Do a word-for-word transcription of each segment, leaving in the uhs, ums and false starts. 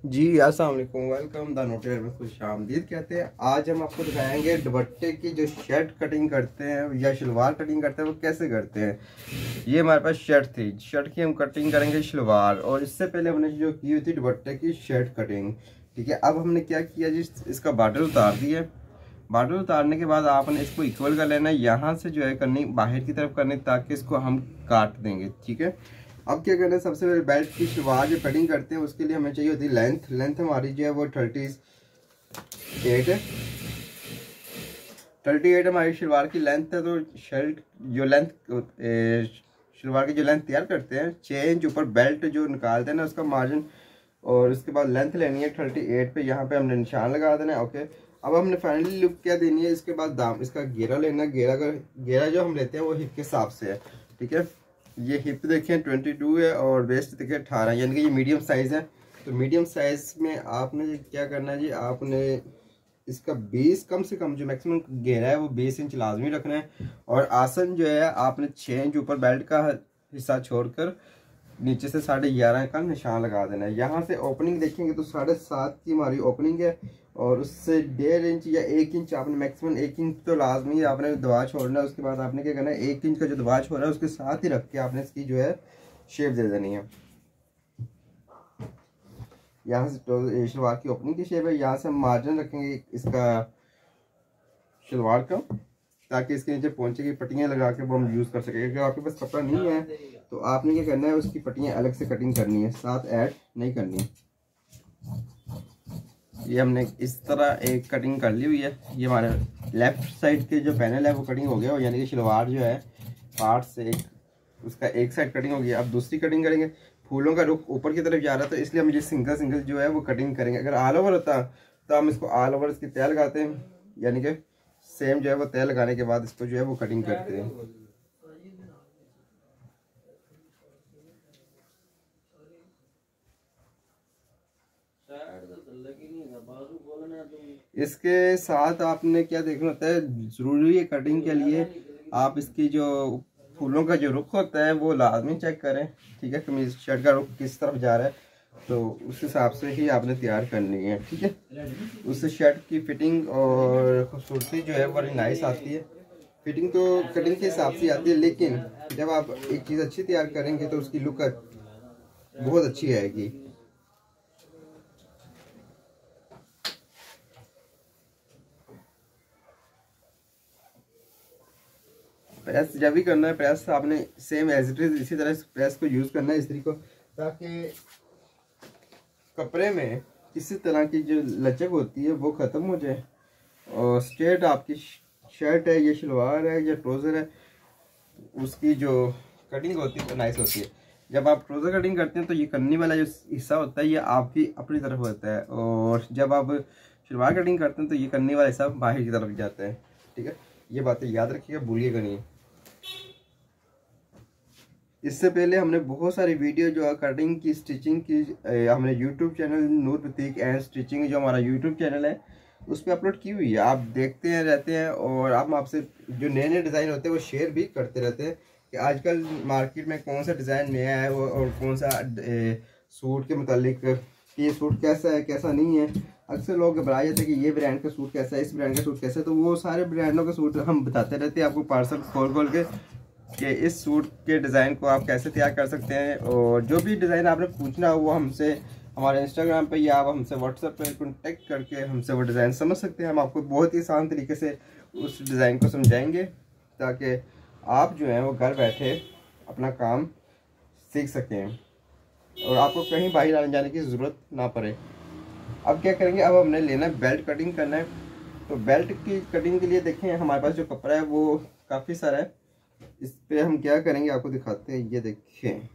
जी अस्सलाम वालेकुम, welcome the नोटेर में खुश आमदीद कहते हैं। आज हम आपको दिखाएंगे दुपट्टे की जो शर्ट कटिंग करते हैं या शलवार कटिंग करते हैं वो कैसे करते हैं। ये हमारे पास शर्ट थी, शर्ट की हम कटिंग करेंगे शलवार, और इससे पहले हमने जो की हुई थी दुपट्टे की शर्ट कटिंग। ठीक है, अब हमने क्या किया जी, इसका बॉर्डर उतार दिया। बॉर्डर उतारने के बाद आपने इसको इक्वल कर लेना है, यहाँ से जो है करनी बाहर की तरफ करनी, ताकि इसको हम काट देंगे। ठीक है, अब क्या करना है, सबसे पहले बेल्ट की शलवार जो कटिंग करते हैं उसके लिए हमें चाहिए होती है लेंथ। लेंथ हमारी जो है वो थर्टी एट है। थर्टी एट हमारी शलवार की लेंथ है। तो शर्ट जो लेंथ शलवार की जो लेंथ तैयार करते हैं, चेंज ऊपर बेल्ट जो निकालते हैं ना उसका मार्जिन, और उसके बाद लेंथ लेनी है थर्टी एट पे। यहाँ पे हमने निशान लगा देना है। ओके, अब हमने फाइनली लुक क्या देनी है, इसके बाद दाम इसका घेरा लेना है। घेरा का घेरा जो हम लेते हैं वो हिप के हिसाब से है। ठीक है, ये हिप देखें बाईस है और वेस्ट देखें अठारह, यानी कि ये मीडियम साइज़ है। तो मीडियम साइज़ में आपने क्या करना है जी, आपने इसका बीस कम से कम जो मैक्सिमम घेरा है वो बीस इंच लाजमी रखना है। और आसन जो है आपने छः इंच ऊपर बेल्ट का हिस्सा छोड़कर नीचे से साढ़े ग्यारह का निशान लगा देना है। यहाँ से ओपनिंग देखेंगे तो साढ़े सात की हमारी ओपनिंग है, और उससे डेढ़ इंच या एक इंच आपने मैक्सिमम एक इंच तो लाजमी आपने दबा छोड़ना है। उसके बाद आपने क्या करना है, एक इंच का जो दबा छोड़ रहा है उसके साथ ही रख के आपने इसकी जो है शेप दे देनी है। यहाँ से तो शलवार की ओपनिंग की शेप है, यहाँ से हम मार्जिन रखेंगे इसका शलवार का, ताकि इसके नीचे पहुंचे की पट्टियाँ लगा के वो हम यूज़ कर सकें। अगर आपके पास कपड़ा नहीं है तो आपने क्या करना है, उसकी पट्टियाँ अलग से कटिंग करनी है, साथ ऐड नहीं करनी है। ये हमने इस तरह एक कटिंग कर ली हुई है। ये हमारे लेफ्ट साइड के जो पैनल है वो कटिंग हो गया, और यानी कि शलवार जो है पार्ट से एक उसका एक साइड कटिंग हो गया। अब दूसरी कटिंग करेंगे। फूलों का रुख ऊपर की तरफ जा रहा है तो इसलिए हम ये सिंगल सिंगल जो है वो कटिंग करेंगे। अगर ऑल ओवर होता तो हम इसको ऑल ओवर इसकी तय लगाते हैं, यानी कि सेम जो है वो तय लगाने के बाद इसको जो है वो कटिंग करते हैं। इसके साथ आपने क्या देखना होता है, जरूरी है कटिंग के लिए आप इसकी जो फूलों का जो रुख होता है वो लाजमी चेक करें। ठीक है, कमीज शर्ट का रुख किस तरफ जा रहा है तो उस हिसाब से ही आपने तैयार करनी है। ठीक है, उससे शर्ट की फिटिंग और खूबसूरती जो है बड़ी नाइस आती है। फिटिंग तो कटिंग के हिसाब से आती है, लेकिन जब आप एक चीज़ अच्छी तैयार करेंगे तो उसकी लुक बहुत अच्छी आएगी। प्रेस जब भी करना है, प्रेस आपने सेम एज इट इज इसी तरह प्रेस को यूज़ करना है इस्त्री को, ताकि कपड़े में किसी तरह की जो लचक होती है वो ख़त्म हो जाए, और स्ट्रेट आपकी शर्ट है या शलवार है या ट्राउज़र है उसकी जो कटिंग होती है वो नाइस होती है। जब आप ट्राउज़र कटिंग करते हैं तो ये करने वाला जो हिस्सा होता है ये आपकी अपनी तरफ होता है, और जब आप शलवार कटिंग करते हैं तो ये करने वाला हिस्सा बाहर की तरफ जाता है। ठीक है, ये बातें याद रखिएगा, भूलिएगा नहीं। इससे पहले हमने बहुत सारी वीडियो जो कटिंग की स्टिचिंग की हमने YouTube channel Noor boutique and stitching जो हमारा यूट्यूब चैनल है उस पर अपलोड की हुई है, आप देखते हैं रहते हैं, और आप आपसे जो नए नए डिज़ाइन होते हैं वो शेयर भी करते रहते हैं कि आजकल मार्केट में कौन सा डिज़ाइन नया है वो, और कौन सा ए, सूट के मुतालिक कि ये सूट कैसा है कैसा नहीं है। अक्सर लोग घबरा जाते हैं कि ये ब्रांड का सूट कैसा है, इस ब्रांड का सूट कैसा है, तो वो सारे ब्रांडों का सूट हम बताते रहते हैं आपको पार्सल खोल खोल के कि इस सूट के डिज़ाइन को आप कैसे तैयार कर सकते हैं। और जो भी डिज़ाइन आपने पूछना हो वो हमसे हमारे इंस्टाग्राम पे या आप हमसे व्हाट्सएप पे कॉन्टेक्ट करके हमसे वो डिज़ाइन समझ सकते हैं। हम आपको बहुत ही आसान तरीके से उस डिज़ाइन को समझाएंगे, ताकि आप जो है वो घर बैठे अपना काम सीख सकें और आपको कहीं बाहर आने जाने की ज़रूरत ना पड़े। अब क्या करेंगे, अब हमने लेना है बेल्ट कटिंग करना है। तो बेल्ट की कटिंग के लिए देखें हमारे पास जो कपड़ा है वो काफ़ी सारा है। इस पे हम क्या करेंगे आपको दिखाते हैं, ये देखें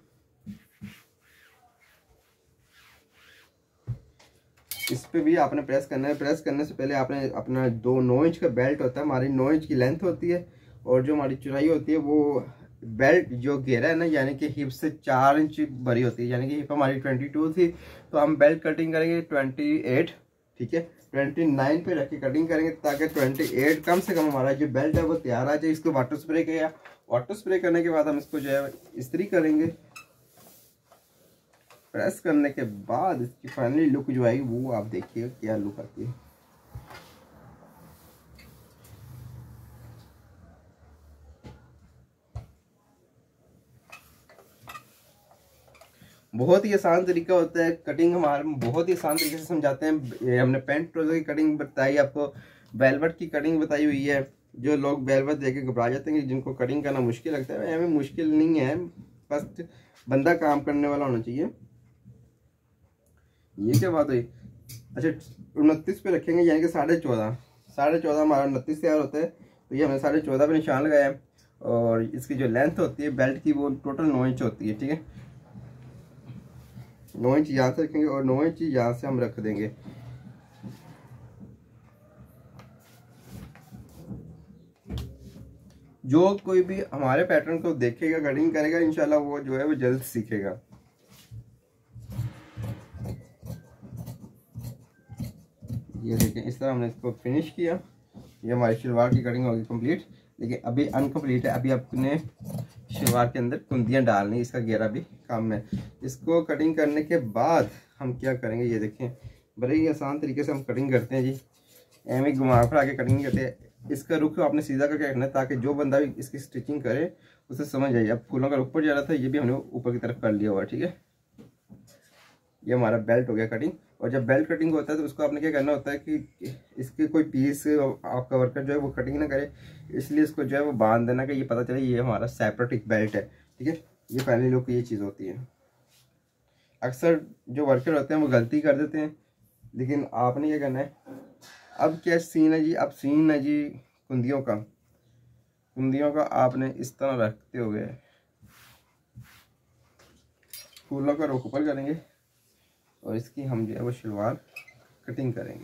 इस पे भी आपने प्रेस करना है। प्रेस करने से पहले आपने अपना दो नौ इंच का बेल्ट होता है, हमारी नौ इंच की लेंथ होती है, और जो हमारी चौड़ाई होती है वो बेल्ट जो घेरा है ना, यानी कि हिप से चार इंच बड़ी होती है, यानी कि हिप हमारी बाईस थी तो हम बेल्ट कटिंग करेंगे अट्ठाईस। ठीक है, उनतीस पे रख के कटिंग करेंगे ताकि अट्ठाईस कम से कम हमारा जो बेल्ट है वो तैयार आ जाए। इसको वाटर स्प्रे किया, वाटर स्प्रे करने के बाद हम इसको जो है इस्त्री करेंगे। प्रेस करने के बाद इसकी फाइनली लुक जो आएगी वो आप देखिएगा क्या लुक आती है। बहुत ही आसान तरीका होता है कटिंग, हमारे बहुत ही आसान तरीके से समझाते हैं। ये हमने पैंट ट्राउजर की कटिंग बताई, आपको वेलवेट की कटिंग बताई हुई है। जो लोग वेलवेट देख के घबरा जाते हैं, जिनको कटिंग करना मुश्किल लगता है, हमें मुश्किल नहीं है, बस बंदा काम करने वाला होना चाहिए। ये क्या बात हुई। अच्छा, उनतीस पे रखेंगे, यानी कि साढ़े चौदह साढ़े चौदह हमारा उनतीस तैयार होता है। तो ये हमने साढ़े चौदह पे निशान लगाया है। और इसकी जो लेंथ होती है बेल्ट की वो टोटल नौ इंच होती है, ठीक है। नौ इंच यहाँ से रखेंगे और नौ इंच यहाँ से हम रख देंगे। जो कोई भी हमारे पैटर्न को देखेगा, कटिंग करेगा, इंशाल्लाह वो जो है वो जल्द सीखेगा। ये देखें, इस तरह हमने इसको फिनिश किया। ये हमारी शलवार की कटिंग होगी कंप्लीट, लेकिन अभी अनकम्प्लीट है। अभी अपने शलवार के अंदर कुंदियाँ डालनी, इसका घेरा भी काम है। इसको कटिंग करने के बाद हम क्या करेंगे, ये देखें, बड़े ही आसान तरीके से हम कटिंग करते हैं जी। एम घुमा फिरा के कटिंग करते हैं। इसका रुख आपने सीधा करके रखना है ताकि जो बंदा भी इसकी स्टिचिंग करे उसे समझ आए। अब फूलों का ऊपर जा रहा था, ये भी हमने ऊपर की तरफ कर लिया हुआ, ठीक है। ये हमारा बेल्ट हो गया कटिंग। और जब बेल्ट कटिंग होता है तो उसको आपने क्या करना होता है कि इसके कोई पीस आपका वर्कर जो है वो कटिंग ना करे, इसलिए इसको जो है वो बांध देना कि ये पता चले ये हमारा सेपरेट एक बेल्ट है, ठीक है। ये फाइनली लोग की ये चीज़ होती है। अक्सर जो वर्कर होते हैं वो गलती कर देते हैं, लेकिन आपने क्या करना है। अब क्या सीन है जी, अब सीन है जी कुंदियों का। कुंदियों का आपने इस तरह रखते हो गए, फूलों का रुख ऊपर करेंगे और इसकी हम जो है वो शलवार कटिंग करेंगे।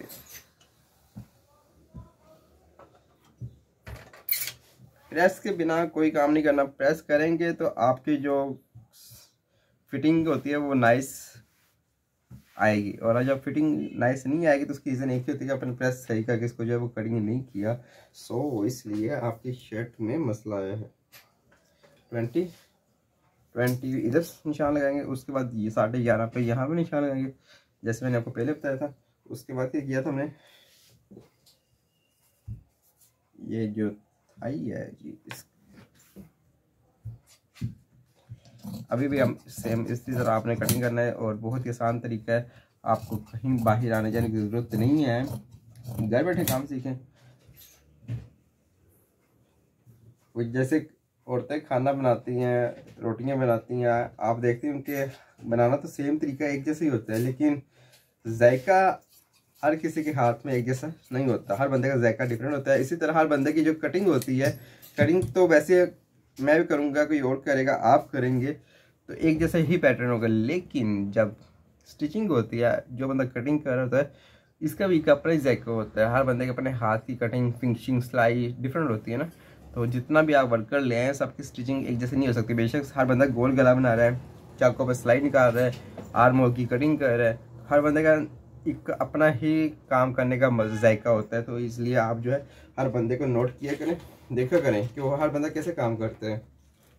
प्रेस के बिना कोई काम नहीं करना। प्रेस करेंगे तो आपकी जो फिटिंग होती है वो नाइस आएगी, और जब फिटिंग नाइस नहीं आएगी तो उसकी रीज़न एक ही होती है कि अपने प्रेस सही करके इसको जो है वो कटिंग नहीं किया। सो इसलिए आपकी शर्ट में मसला आया है। ट्वेंटी ट्वेंटी इधर निशान लगाएंगे, उसके बाद ये साढ़े ग्यारह पे यहाँ पे निशान लगाएंगे, जैसे मैंने आपको पहले बताया था। उसके बाद क्या किया था हमने, ये जो थाई है जी, इस अभी भी हम सेम इसी तरह आपने कटिंग करना है। और बहुत ही आसान तरीका है, आपको कहीं बाहर आने जाने की ज़रूरत नहीं है, घर बैठे काम सीखें। जैसे औरतें खाना बनाती हैं, रोटियां बनाती हैं, आप देखते हैं उनके बनाना तो सेम तरीका एक जैसा ही होता है, लेकिन जायका हर किसी के हाथ में एक जैसा नहीं होता। हर बंदे का जायका डिफरेंट होता है। इसी तरह हर बंदे की जो कटिंग होती है, कटिंग तो वैसे मैं भी करूँगा, कोई और करेगा, आप करेंगे तो एक जैसा ही पैटर्न होगा, लेकिन जब स्टिचिंग होती है, जो बंदा कटिंग कर रहा होता है, इसका भी एक अपना ही जायका होता है। हर बंदे के अपने हाथ की कटिंग, फिनिशिंग, सिलाई डिफरेंट होती है ना। तो जितना भी आप वर्कर ले आए, सबकी स्टिचिंग एक जैसे नहीं हो सकती। बेशक हर बंदा गोल गला बना रहा है, चाकों पर सिलाई निकाल रहा है, आर्म होल की कटिंग कर रहा है, हर बंदे का एक अपना ही काम करने का जायका होता है। तो इसलिए आप जो है हर बंदे को नोट किया करें, देखा करें कि वो हर बंदा कैसे काम करते हैं।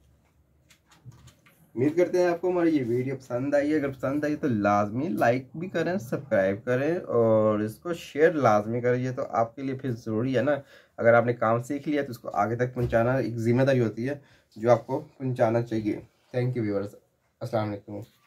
उम्मीद करते हैं आपको हमारी ये वीडियो पसंद आई है। अगर पसंद आई तो लाजमी लाइक भी करें, सब्सक्राइब करें और इसको शेयर लाजमी करें। ये तो आपके लिए फिर ज़रूरी है ना। अगर आपने काम सीख लिया तो उसको आगे तक पहुंचाना एक जिम्मेदारी होती है जो आपको पहुंचाना चाहिए। थैंक यू व्यूअर्स, अस्सलाम वालेकुम।